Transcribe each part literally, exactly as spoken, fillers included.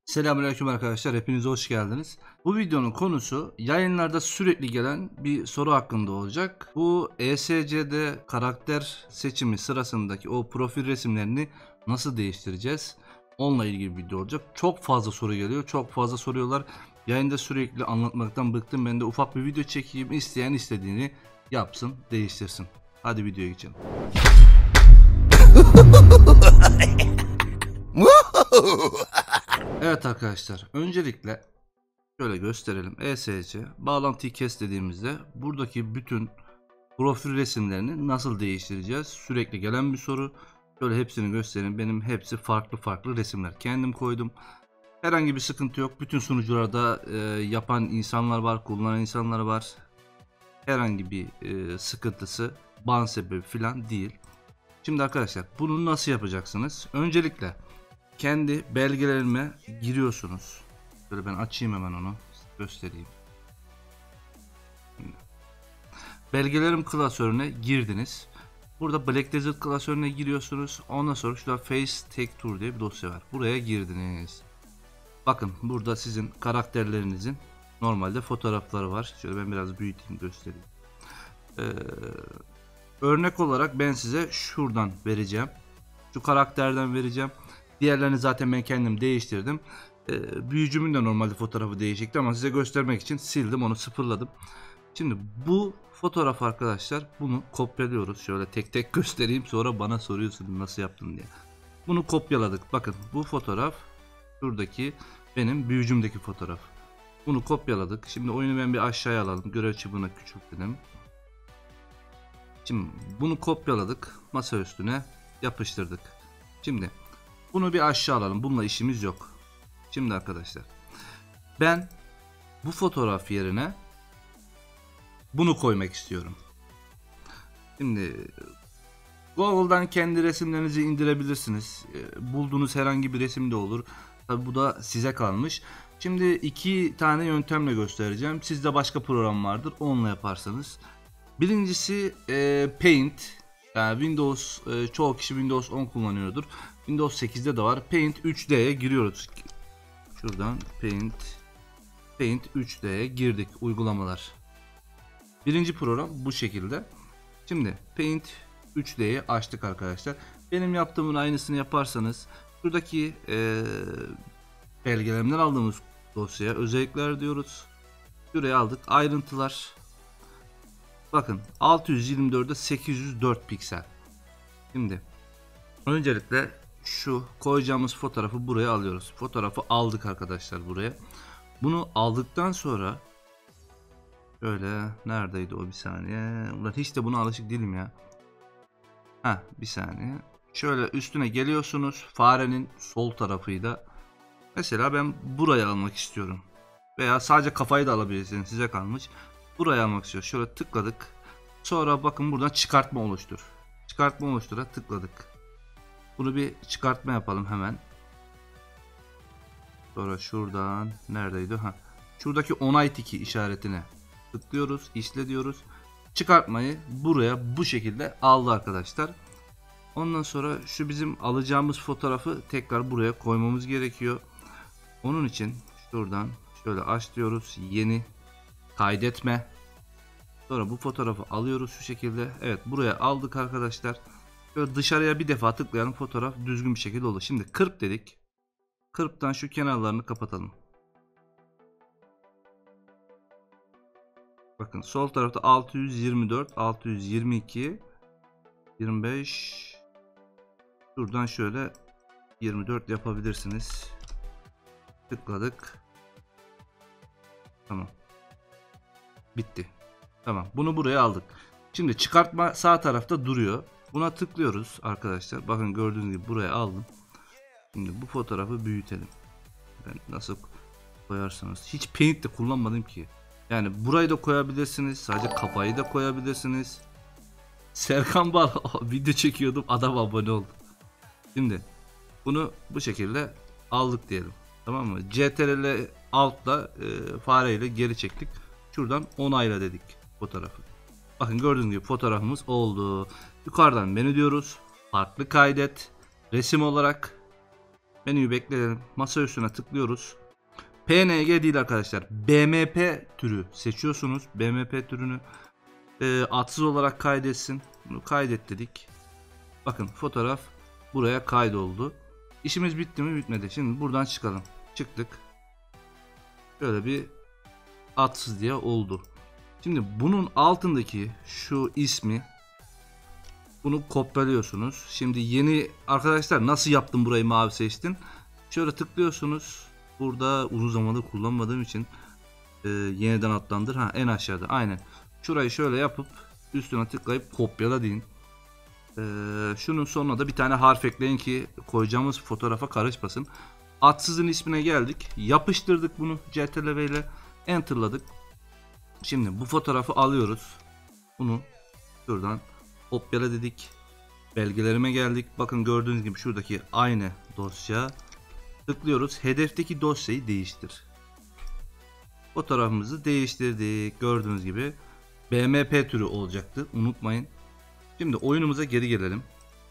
Selamünaleyküm arkadaşlar, hepiniz hoş geldiniz. Bu videonun konusu yayınlarda sürekli gelen bir soru hakkında olacak. Bu E S C'de karakter seçimi sırasındaki o profil resimlerini nasıl değiştireceğiz? Onunla ilgili bir video olacak. Çok fazla soru geliyor, çok fazla soruyorlar. Yayında sürekli anlatmaktan bıktım. Ben de ufak bir video çekeyim, isteyen istediğini yapsın, değiştirsin. Hadi videoya geçelim. Evet arkadaşlar, öncelikle şöyle gösterelim. E S C bağlantıyı kes dediğimizde buradaki bütün profil resimlerini nasıl değiştireceğiz? Sürekli gelen bir soru. Şöyle hepsini göstereyim. Benim hepsi farklı farklı resimler. Kendim koydum. Herhangi bir sıkıntı yok. Bütün sunucularda e, yapan insanlar var, kullanan insanlar var. Herhangi bir e, sıkıntısı, ban sebebi falan değil. Şimdi arkadaşlar, bunu nasıl yapacaksınız? Öncelikle kendi belgelerime giriyorsunuz. Böyle ben açayım hemen onu göstereyim. Şimdi, belgelerim klasörüne girdiniz. Burada Black Desert klasörüne giriyorsunuz. Ondan sonra şurada Face Take Tour diye bir dosya var. Buraya girdiniz. Bakın burada sizin karakterlerinizin normalde fotoğrafları var. Şöyle ben biraz büyüteyim göstereyim. Ee, örnek olarak ben size şuradan vereceğim. Şu karakterden vereceğim. Diğerlerini zaten ben kendim değiştirdim. Ee, büyücümün de normalde fotoğrafı değişikti ama size göstermek için sildim, onu sıfırladım. Şimdi bu fotoğraf arkadaşlar, bunu kopyalıyoruz. Şöyle tek tek göstereyim, sonra bana soruyorsunuz nasıl yaptın diye. Bunu kopyaladık. Bakın bu fotoğraf şuradaki benim büyücümdeki fotoğraf. Bunu kopyaladık. Şimdi oyunu ben bir aşağıya alalım. Görev çubuğuna küçültelim. Şimdi bunu kopyaladık. Masa üstüne yapıştırdık. Şimdi bunu bir aşağı alalım. Bununla işimiz yok. Şimdi arkadaşlar, ben bu fotoğraf yerine bunu koymak istiyorum. Şimdi Google'dan kendi resimlerinizi indirebilirsiniz. Bulduğunuz herhangi bir resim de olur. Tabi bu da size kalmış. Şimdi iki tane yöntemle göstereceğim. Sizde başka program vardır, onunla yaparsanız. Birincisi e, Paint. Yani Windows, e, çoğu kişi Windows on kullanıyordur. Windows sekizde de var. Paint üç D'ye giriyoruz. Şuradan Paint Paint üç D'ye girdik, uygulamalar. Birinci program bu şekilde. Şimdi Paint üç D'yi açtık arkadaşlar. Benim yaptığımın aynısını yaparsanız şuradaki e, belgelerimden aldığımız dosyaya özellikler diyoruz. Şuraya aldık, ayrıntılar. Bakın altı yüz yirmi dört'e sekiz yüz dört piksel. Şimdi öncelikle şu koyacağımız fotoğrafı buraya alıyoruz. Fotoğrafı aldık arkadaşlar buraya. Bunu aldıktan sonra şöyle, neredeydi o, bir saniye. Ulan hiç de buna alışık değilim ya. Ha, bir saniye. Şöyle üstüne geliyorsunuz. Farenin sol tarafıyla. Mesela ben buraya almak istiyorum. Veya sadece kafayı da alabilirsiniz, size kalmış. Buraya almak istiyorum. Şöyle tıkladık. Sonra bakın buradan çıkartma oluştur. Çıkartma oluştura tıkladık. Bunu bir çıkartma yapalım hemen. Sonra şuradan neredeydi? Ha. Şuradaki onay tiki işaretine tıklıyoruz, işle diyoruz. Çıkartmayı buraya bu şekilde aldı arkadaşlar. Ondan sonra şu bizim alacağımız fotoğrafı tekrar buraya koymamız gerekiyor. Onun için şuradan şöyle aç diyoruz. Yeni kaydetme. Sonra bu fotoğrafı alıyoruz şu şekilde. Evet, buraya aldık arkadaşlar. Şöyle dışarıya bir defa tıklayalım, fotoğraf düzgün bir şekilde oldu. Şimdi kırp dedik. Kırptan şu kenarlarını kapatalım. Bakın sol tarafta altı yüz yirmi dört, altı yüz yirmi iki, yirmi beş. Şuradan şöyle yirmi dört yapabilirsiniz. Tıkladık. Tamam. Bitti. Tamam. Bunu buraya aldık. Şimdi çıkartma sağ tarafta duruyor. Buna tıklıyoruz arkadaşlar. Bakın gördüğünüz gibi buraya aldım. Şimdi bu fotoğrafı büyütelim. Ben nasıl koyarsanız. Hiç Paint de kullanmadım ki. Yani burayı da koyabilirsiniz. Sadece kafayı da koyabilirsiniz. Serkan Bal video çekiyordum. Adam abone oldu. Şimdi bunu bu şekilde aldık diyelim. Tamam mı? C T R L altla e, fareyle geri çektik. Şuradan onayla dedik fotoğrafı. Bakın gördüğünüz gibi fotoğrafımız oldu. Yukarıdan menü diyoruz. Farklı kaydet. Resim olarak Menüyü bekleyelim. Masa üstüne tıklıyoruz. P N G değil arkadaşlar. B M P türü seçiyorsunuz. B M P türünü e, adsız olarak kaydetsin. Bunu kaydet dedik. Bakın fotoğraf buraya kaydoldu. İşimiz bitti mi? Bitmedi. Şimdi buradan çıkalım. Çıktık. Şöyle bir adsız diye oldu. Şimdi bunun altındaki şu ismi, bunu kopyalıyorsunuz. Şimdi yeni arkadaşlar, nasıl yaptım burayı mavi seçtin? Şöyle tıklıyorsunuz. Burada uzun zamandır kullanmadığım için e, yeniden adlandır. Ha, en aşağıda aynen. Şurayı şöyle yapıp üstüne tıklayıp kopyala deyin. E, şunun sonuna da bir tane harf ekleyin ki koyacağımız fotoğrafa karışmasın. Adsızın ismine geldik. Yapıştırdık bunu C T R L ile enterladık. Şimdi bu fotoğrafı alıyoruz. Bunu şuradan kopyala dedik. Belgelerime geldik. Bakın gördüğünüz gibi şuradaki aynı dosya. Tıklıyoruz. Hedefteki dosyayı değiştir. Fotoğrafımızı değiştirdik. Gördüğünüz gibi B M P türü olacaktı. Unutmayın. Şimdi oyunumuza geri gelelim.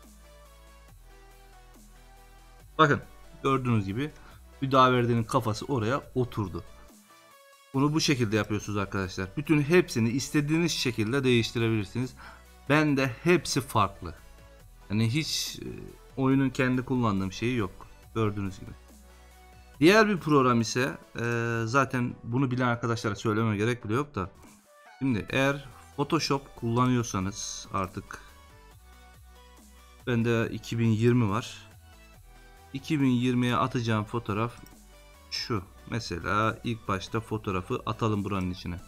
Bakın gördüğünüz gibi Hüdaverdi'nin kafası oraya oturdu. Bunu bu şekilde yapıyorsunuz arkadaşlar. Bütün hepsini istediğiniz şekilde değiştirebilirsiniz. Ben de hepsi farklı. Yani hiç oyunun kendi kullandığım şeyi yok. Gördüğünüz gibi. Diğer bir program ise e, zaten bunu bilen arkadaşlara söylememe gerek bile yok da. Şimdi eğer Photoshop kullanıyorsanız artık, bende iki bin yirmi var. iki bin yirmiye atacağım fotoğraf şu. Mesela ilk başta fotoğrafı atalım buranın içine.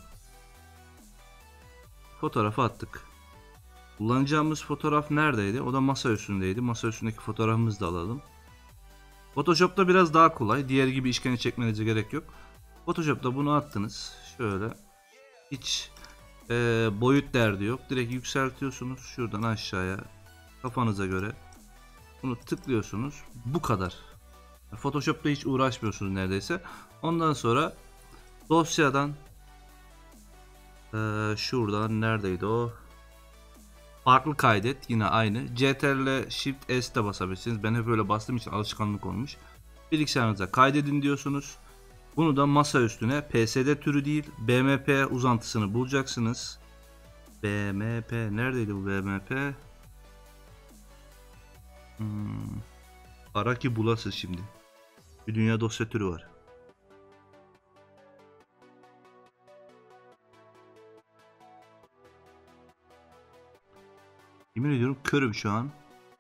Fotoğrafı attık. Kullanacağımız fotoğraf neredeydi? O da masa üstündeydi. Masa üstündeki fotoğrafımızı da alalım. Photoshop'ta biraz daha kolay. Diğer gibi işkence çekmenize gerek yok. Photoshop'ta bunu attınız. Şöyle. Hiç e, boyut derdi yok. Direkt yükseltiyorsunuz. Şuradan aşağıya. Kafanıza göre. Bunu tıklıyorsunuz. Bu kadar. Photoshop'ta hiç uğraşmıyorsunuz neredeyse. Ondan sonra dosyadan e, şuradan neredeydi o? Farklı kaydet, yine aynı. C T R L Shift S de basabilirsiniz. Ben hep böyle bastığım için alışkanlık olmuş. Bilgisayarınıza kaydedin diyorsunuz. Bunu da masa üstüne P S D türü değil B M P uzantısını bulacaksınız. B M P neredeydi bu B M P? Hmm. Ara ki bulasın şimdi. Bir dünya dosya türü var. Yemin ediyorum körüm şu an.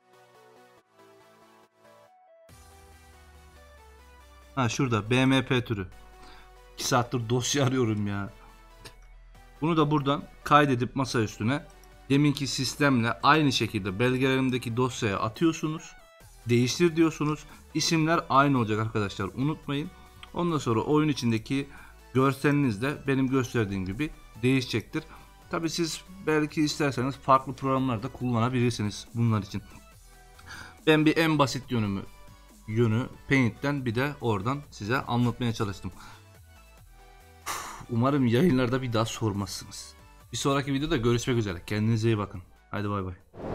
Ha şurada B M P türü. iki saattir dosya arıyorum ya. Bunu da buradan kaydedip masa üstüne deminki sistemle aynı şekilde belgelerimdeki dosyaya atıyorsunuz. Değiştir diyorsunuz. İsimler aynı olacak arkadaşlar, unutmayın. Ondan sonra oyun içindeki görseliniz de benim gösterdiğim gibi değişecektir. Tabi siz belki isterseniz farklı programlarda kullanabilirsiniz bunlar için. Ben bir en basit yönümü yönü Paint'ten bir de oradan size anlatmaya çalıştım. Umarım yayınlarda bir daha sormazsınız. Bir sonraki videoda görüşmek üzere. Kendinize iyi bakın. Haydi bay bay.